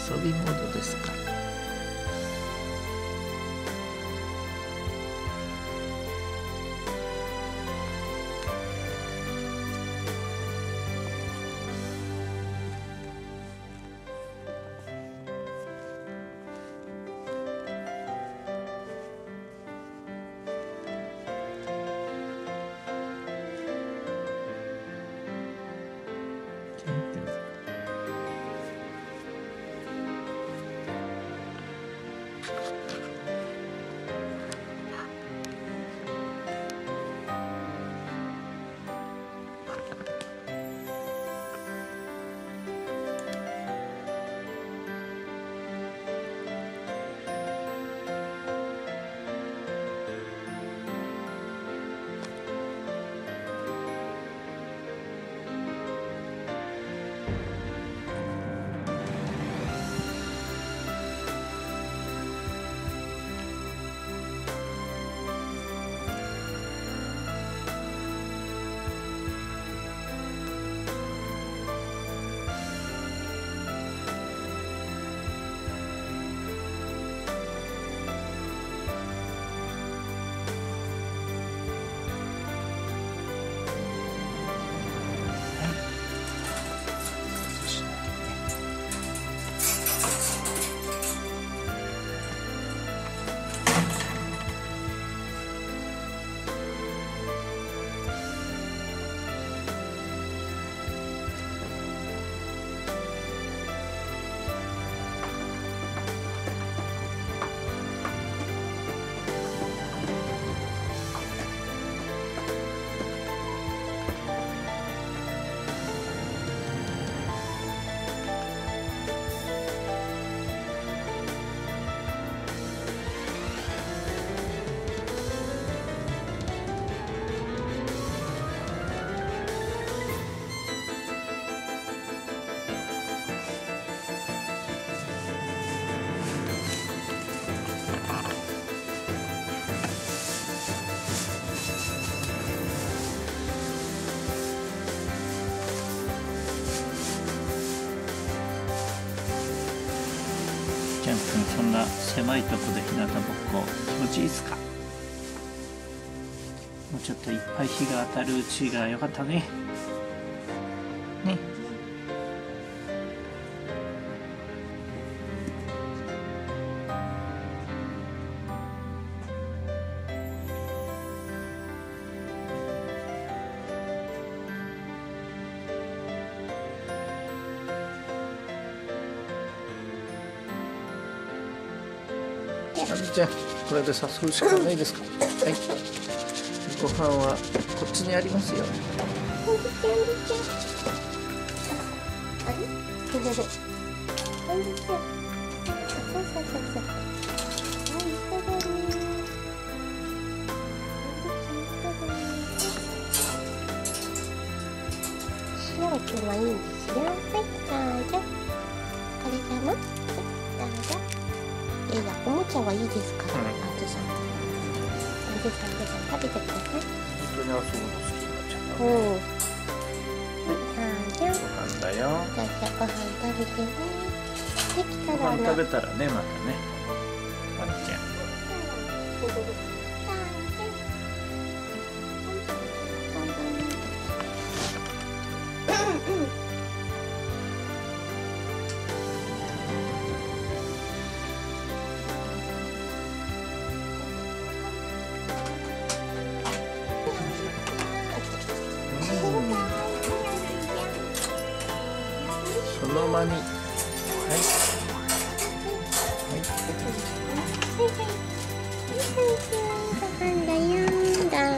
遊びモードですか。ジャン君、そんな狭いとこで日向ぼっこ気持ちいいですか。もうちょっといっぱい日が当たるうちが良かったね。ね。あみちゃん、これで誘うしかないですか。はい。ご飯はこっちにありますよ。 あれ？今日はいいんですよ。はい、どうぞ。これかな？どうぞ。いやいや、おもちゃはいいですから、あずさん。あずさん、食べてください。 本当に遊ぶの好きになっちゃった。 うん。はい、 ご飯だよ。 じゃあご飯食べてね。できたらご飯食べたらね、またね。ワンちゃん。その間に、はい。 ご飯だよ、どうぞ。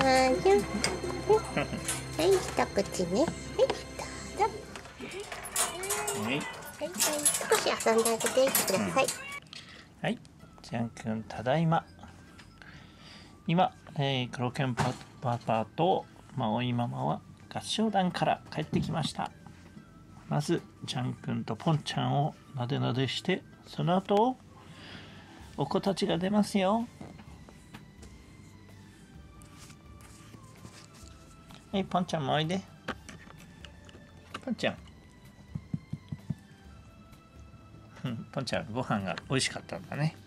はい、一口ね。はい、どうぞ。 はい。 少し遊んであげてください。 はい。ジャン君、ただいま。今、黒犬パパとマオイママは合唱団から帰ってきました。まずジャン君とポンちゃんをなでなでして、その後お子たちが出ますよ。はい、ポンちゃんもおいで。ポンちゃんポポンちゃんご飯が美味しかったんだね。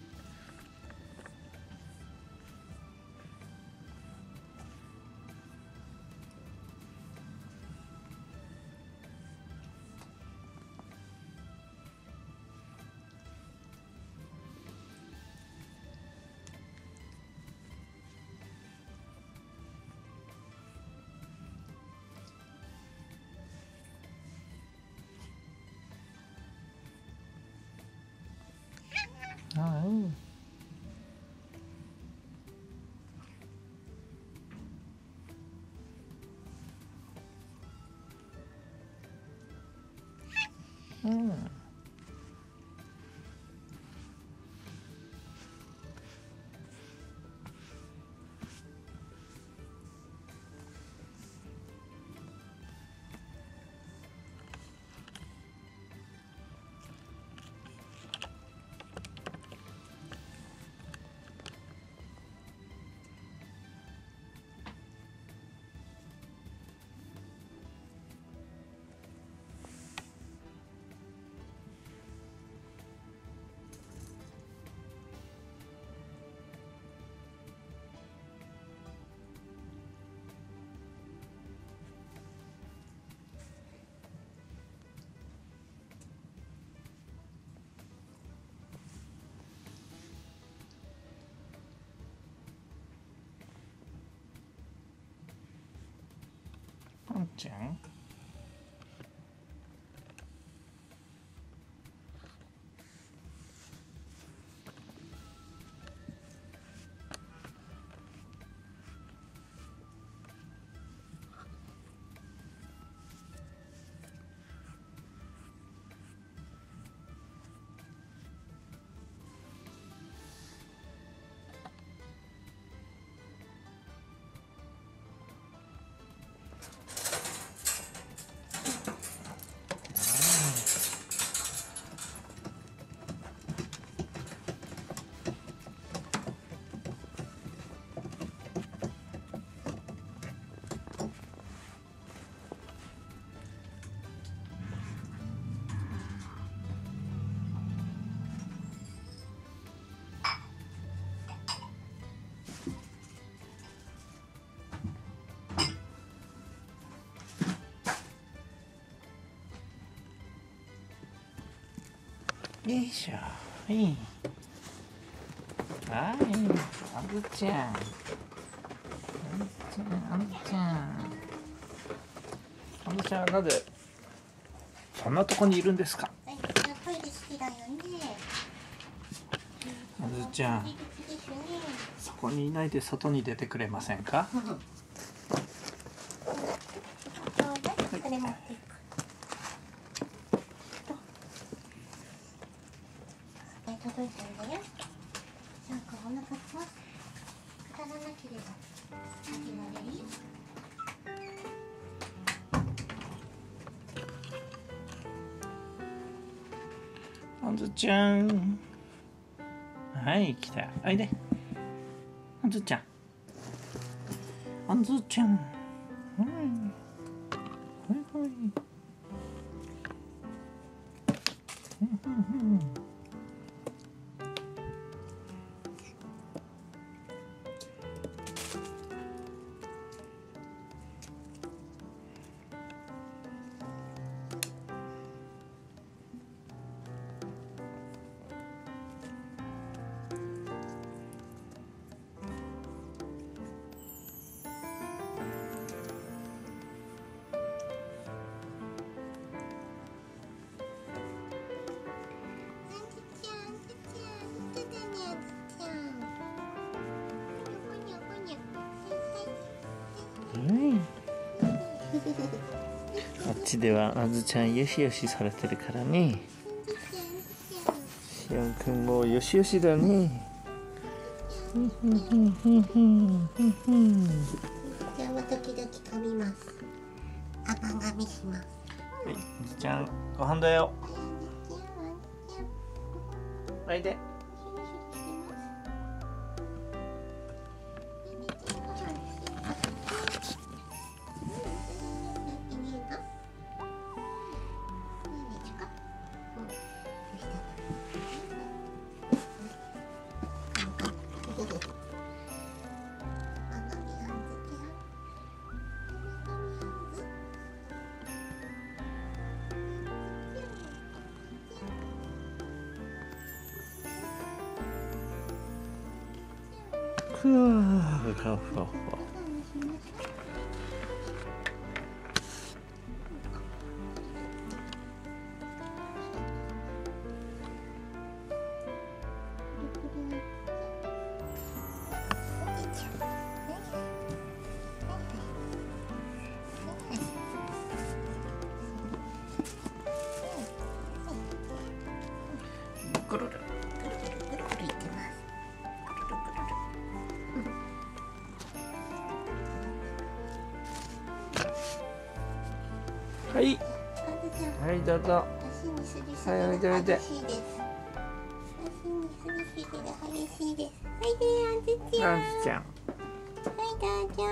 うん。ポンちゃん。よいしょ。はい。はい。あずちゃん。あずちゃん。あずちゃんはなぜそんなとこにいるんですか。 トイレ好きだよね。 あずちゃん。そこにいないで外に出てくれませんか。 これ持っていく。届いたんだよ。なんかお腹壊す。くだらなければあげられるよ。 あずちゃん。はい、来た。おいで。あずちゃん。あずちゃん。はい。はいはい。あっちではあずちゃんよしよしされてるからね。しおんくんもよしよしだね。 じゃあ時々噛みます。甘噛みします。 はい、あずちゃんご飯だよ。おいで。 ふうふうふう。 ぐるるぐるぐるぐるいってます。 はい、 あずちゃん、 はい、どうぞ。 足にすりすはい、おいでおいで。 ぎが激しいです。足にすりすぎが激しいです。はいで、あずちゃん。 あずちゃん。 はいどうぞ。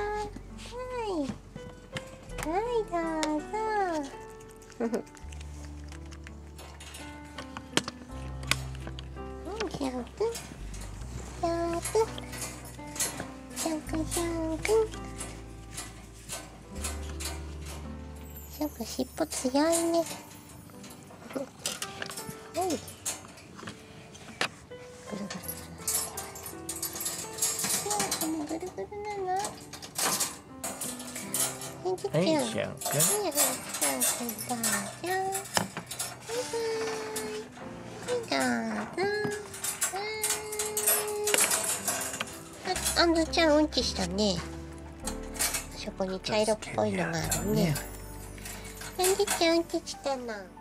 はいどうぞ。シャンクン、シャンクン、シャンクン、シャンクン。シャンクン尻尾強いね。はい。ぐるぐるぐるしてます。シャンクンもぐるぐるなの。はい、じちゃん。 はい、シャンくん。 はいはい、シャンクンどうぞ。バイバイ。はいどうぞ。あんずちゃんうんちしたね。そこに茶色っぽいのがあるね。あんずちゃんうんちしたな。